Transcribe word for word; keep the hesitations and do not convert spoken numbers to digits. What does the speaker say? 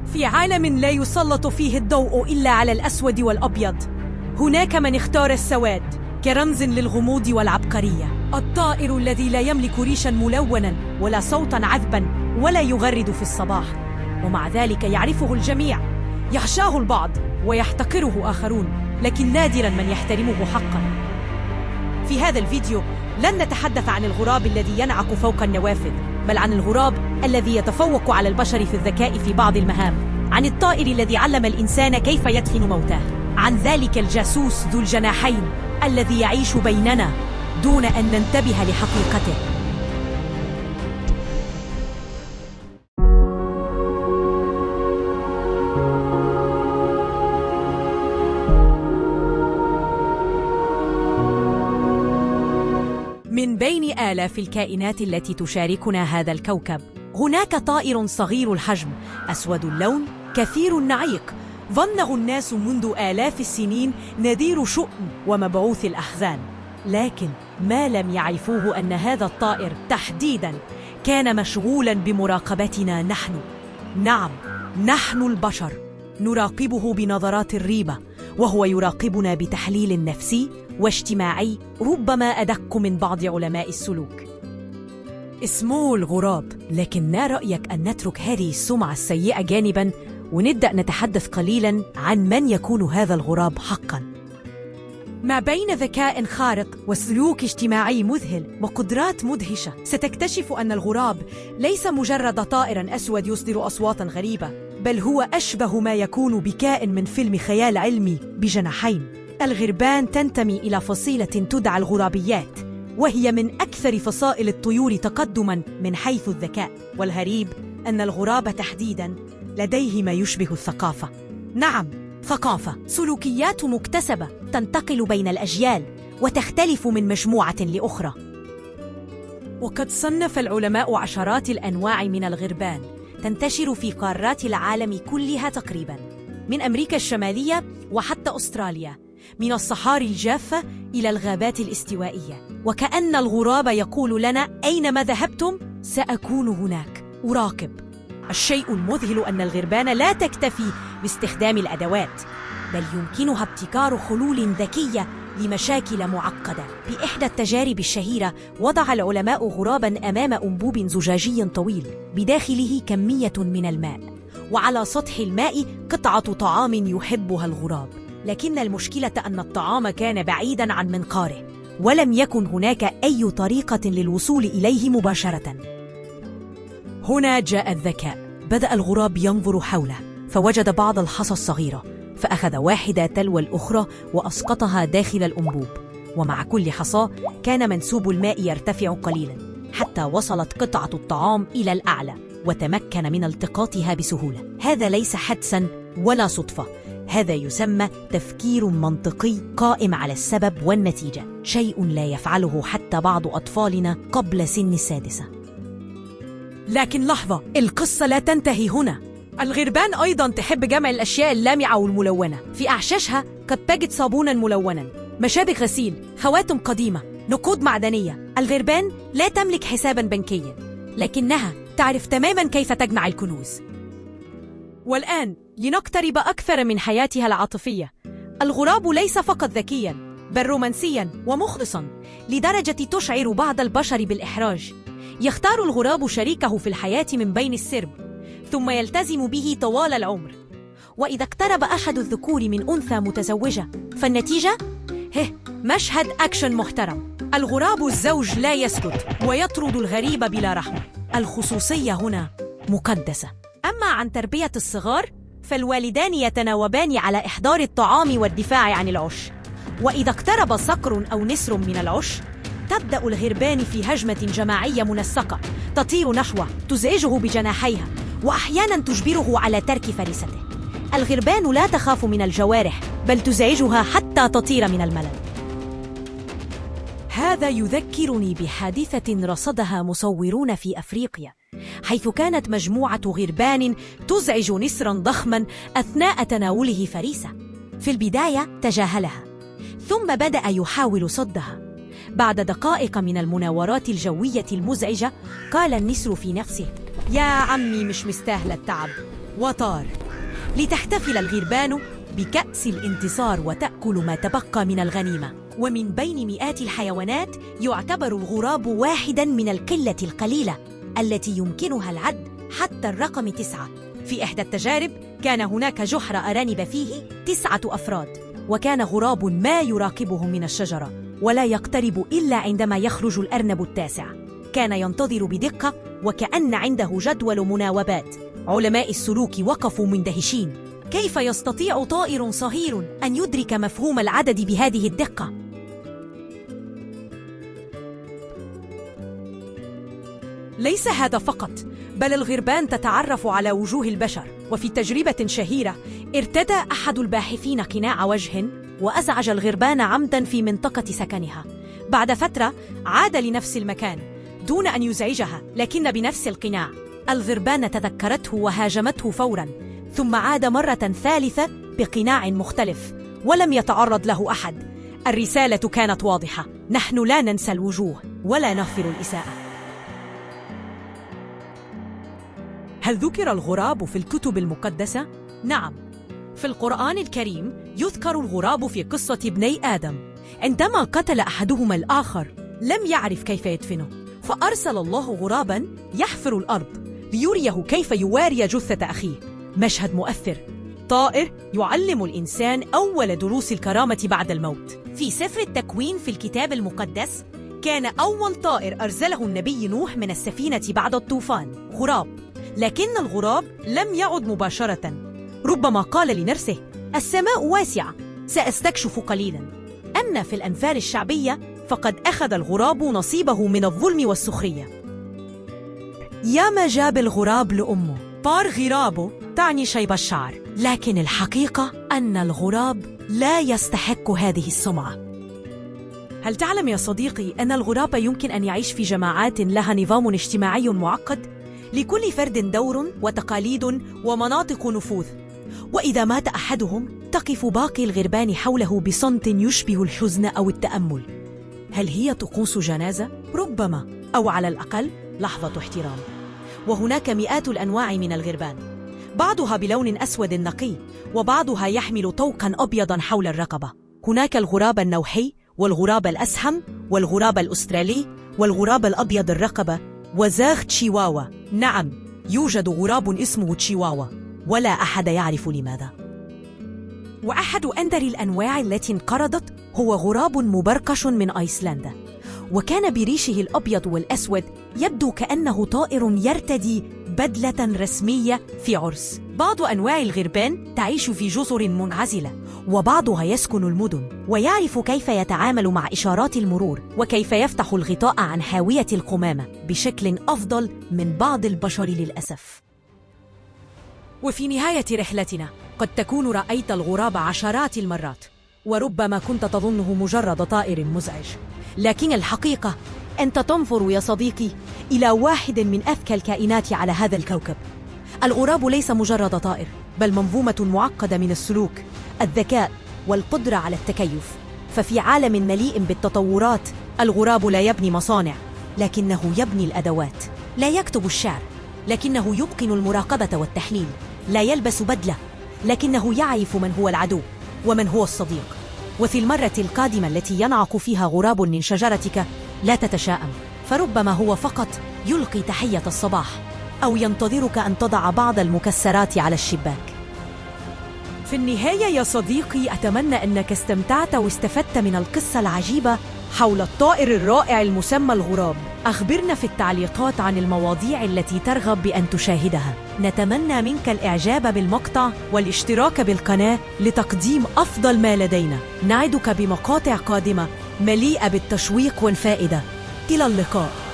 في عالم لا يسلط فيه الضوء إلا على الأسود والأبيض، هناك من اختار السواد كرمز للغموض والعبقرية. الطائر الذي لا يملك ريشا ملونا ولا صوتا عذبا ولا يغرد في الصباح، ومع ذلك يعرفه الجميع. يخشاه البعض ويحتقره آخرون، لكن نادرا من يحترمه حقا. في هذا الفيديو لن نتحدث عن الغراب الذي ينعق فوق النوافذ، بل عن الغراب الذي يتفوق على البشر في الذكاء في بعض المهام، عن الطائر الذي علم الإنسان كيف يدفن موتاه، عن ذلك الجاسوس ذو الجناحين الذي يعيش بيننا دون أن ننتبه لحقيقته. من بين آلاف الكائنات التي تشاركنا هذا الكوكب، هناك طائر صغير الحجم، أسود اللون، كثير النعيق، ظنه الناس منذ آلاف السنين نذير شؤم ومبعوث الأحزان. لكن ما لم يعرفوه أن هذا الطائر تحديداً كان مشغولاً بمراقبتنا نحن. نعم، نحن البشر نراقبه بنظرات الريبة، وهو يراقبنا بتحليل نفسي واجتماعي ربما أدق من بعض علماء السلوك. اسمه الغراب، لكن ما رأيك أن نترك هذه السمعة السيئة جانباً ونبدأ نتحدث قليلاً عن من يكون هذا الغراب حقاً؟ ما بين ذكاء خارق وسلوك اجتماعي مذهل وقدرات مدهشة، ستكتشف أن الغراب ليس مجرد طائر أسود يصدر أصواتا غريبة، بل هو أشبه ما يكون بكائن من فيلم خيال علمي بجناحين. الغربان تنتمي إلى فصيلة تدعى الغرابيات، وهي من أكثر فصائل الطيور تقدماً من حيث الذكاء. والغريب أن الغراب تحديداً لديه ما يشبه الثقافة. نعم، ثقافة، سلوكيات مكتسبة تنتقل بين الأجيال وتختلف من مجموعة لأخرى. وقد صنف العلماء عشرات الأنواع من الغربان تنتشر في قارات العالم كلها تقريباً، من أمريكا الشمالية وحتى أستراليا، من الصحاري الجافة إلى الغابات الاستوائية. وكأن الغراب يقول لنا: أينما ذهبتم سأكون هناك أراقب. الشيء المذهل أن الغربان لا تكتفي باستخدام الأدوات، بل يمكنها ابتكار حلول ذكية لمشاكل معقدة. في إحدى التجارب الشهيرة وضع العلماء غراباً أمام أنبوب زجاجي طويل بداخله كمية من الماء، وعلى سطح الماء قطعة طعام يحبها الغراب. لكن المشكلة أن الطعام كان بعيداً عن منقاره، ولم يكن هناك أي طريقة للوصول إليه مباشرة. هنا جاء الذكاء. بدأ الغراب ينظر حوله، فوجد بعض الحصى الصغيرة، فأخذ واحدة تلو الأخرى وأسقطها داخل الأنبوب. ومع كل حصى كان منسوب الماء يرتفع قليلاً حتى وصلت قطعة الطعام إلى الأعلى وتمكن من التقاطها بسهولة. هذا ليس حدساً ولا صدفة، هذا يسمى تفكير منطقي قائم على السبب والنتيجة، شيء لا يفعله حتى بعض أطفالنا قبل سن السادسة. لكن لحظة، القصة لا تنتهي هنا. الغربان أيضاً تحب جمع الأشياء اللامعة والملونة. في أعشاشها قد تجد صابوناً ملوناً، مشابك غسيل، خواتم قديمة، نقود معدنية. الغربان لا تملك حساباً بنكياً، لكنها تعرف تماماً كيف تجمع الكنوز. والآن لنقترب أكثر من حياتها العاطفية. الغراب ليس فقط ذكياً، بل رومانسياً ومخلصاً لدرجة تشعر بعض البشر بالإحراج. يختار الغراب شريكه في الحياة من بين السرب، ثم يلتزم به طوال العمر. وإذا اقترب أحد الذكور من أنثى متزوجة، فالنتيجة هه مشهد أكشن محترم. الغراب الزوج لا يسكت ويطرد الغريب بلا رحمة. الخصوصية هنا مقدسة. أما عن تربية الصغار، فالوالدان يتناوبان على إحضار الطعام والدفاع عن العش. وإذا اقترب صقر أو نسر من العش، تبدأ الغربان في هجمة جماعية منسقة تطير نحوه، تزعجه بجناحيها، وأحياناً تجبره على ترك فريسته. الغربان لا تخاف من الجوارح، بل تزعجها حتى تطير من الملل. هذا يذكرني بحادثة رصدها مصورون في أفريقيا، حيث كانت مجموعة غربان تزعج نسراً ضخماً أثناء تناوله فريسة. في البداية تجاهلها، ثم بدأ يحاول صدها. بعد دقائق من المناورات الجوية المزعجة، قال النسر في نفسه: يا عمي مش مستاهلة التعب، وطار. لتحتفل الغربان بكأس الانتصار وتأكل ما تبقى من الغنيمة. ومن بين مئات الحيوانات يعتبر الغراب واحداً من القلة القليلة التي يمكنها العد حتى الرقم تسعة. في إحدى التجارب كان هناك جحر أرانب فيه تسعة أفراد، وكان غراب ما يراقبه من الشجرة ولا يقترب إلا عندما يخرج الأرنب التاسع. كان ينتظر بدقة وكأن عنده جدول مناوبات. علماء السلوك وقفوا مندهشين. كيف يستطيع طائر صغير أن يدرك مفهوم العدد بهذه الدقة؟ ليس هذا فقط، بل الغربان تتعرف على وجوه البشر. وفي تجربة شهيرة ارتدى أحد الباحثين قناع وجه وأزعج الغربان عمداً في منطقة سكنها. بعد فترة عاد لنفس المكان دون أن يزعجها، لكن بنفس القناع. الغربان تذكرته وهاجمته فوراً، ثم عاد مرة ثالثة بقناع مختلف ولم يتعرض له أحد. الرسالة كانت واضحة: نحن لا ننسى الوجوه ولا نغفر الإساءة. هل ذكر الغراب في الكتب المقدسة؟ نعم، في القرآن الكريم يذكر الغراب في قصة ابني آدم. عندما قتل أحدهما الآخر لم يعرف كيف يدفنه، فأرسل الله غراباً يحفر الأرض ليريه كيف يواري جثة أخيه. مشهد مؤثر. طائر يعلم الإنسان أول دروس الكرامة بعد الموت. في سفر التكوين في الكتاب المقدس كان أول طائر أرسله النبي نوح من السفينة بعد الطوفان غراب، لكن الغراب لم يعد مباشرة. ربما قال لنفسه: السماء واسعة، سأستكشف قليلا. أما في الأنفال الشعبية فقد أخذ الغراب نصيبه من الظلم والسخرية. يا ما جاب الغراب لأمه. بار غرابه تعني شيب الشعر، لكن الحقيقة أن الغراب لا يستحق هذه السمعة. هل تعلم يا صديقي أن الغراب يمكن أن يعيش في جماعات لها نظام اجتماعي معقد؟ لكل فرد دور وتقاليد ومناطق نفوذ، وإذا مات أحدهم تقف باقي الغربان حوله بصمت يشبه الحزن أو التأمل. هل هي طقوس جنازة؟ ربما، أو على الأقل لحظة احترام. وهناك مئات الأنواع من الغربان، بعضها بلون أسود نقي وبعضها يحمل طوقا أبيضا حول الرقبة. هناك الغراب النوحي والغراب الأسهم والغراب الأسترالي والغراب الأبيض الرقبة وزاغ تشيواوا. نعم، يوجد غراب اسمه تشيواوا ولا أحد يعرف لماذا. وأحد أندر الأنواع التي انقرضت هو غراب مبرقش من أيسلندا، وكان بريشه الأبيض والأسود يبدو كأنه طائر يرتدي بدلة رسمية في عرس. بعض أنواع الغربان تعيش في جزر منعزلة، وبعضها يسكن المدن ويعرف كيف يتعامل مع إشارات المرور وكيف يفتح الغطاء عن حاوية القمامة بشكل أفضل من بعض البشر للأسف. وفي نهاية رحلتنا قد تكون رأيت الغراب عشرات المرات، وربما كنت تظنه مجرد طائر مزعج، لكن الحقيقة أنت تنظر يا صديقي إلى واحد من أذكى الكائنات على هذا الكوكب. الغراب ليس مجرد طائر، بل منظومة معقدة من السلوك، الذكاء والقدرة على التكيف. ففي عالم مليء بالتطورات، الغراب لا يبني مصانع، لكنه يبني الأدوات. لا يكتب الشعر، لكنه يتقن المراقبة والتحليل. لا يلبس بدلة، لكنه يعرف من هو العدو ومن هو الصديق. وفي المرة القادمة التي ينعق فيها غراب من شجرتك لا تتشائم، فربما هو فقط يلقي تحية الصباح أو ينتظرك أن تضع بعض المكسرات على الشباك. في النهاية يا صديقي، أتمنى أنك استمتعت واستفدت من القصة العجيبة حول الطائر الرائع المسمى الغراب. أخبرنا في التعليقات عن المواضيع التي ترغب بأن تشاهدها. نتمنى منك الإعجاب بالمقطع والاشتراك بالقناة لتقديم أفضل ما لدينا. نعدك بمقاطع قادمة مليئة بالتشويق والفائدة. إلى اللقاء.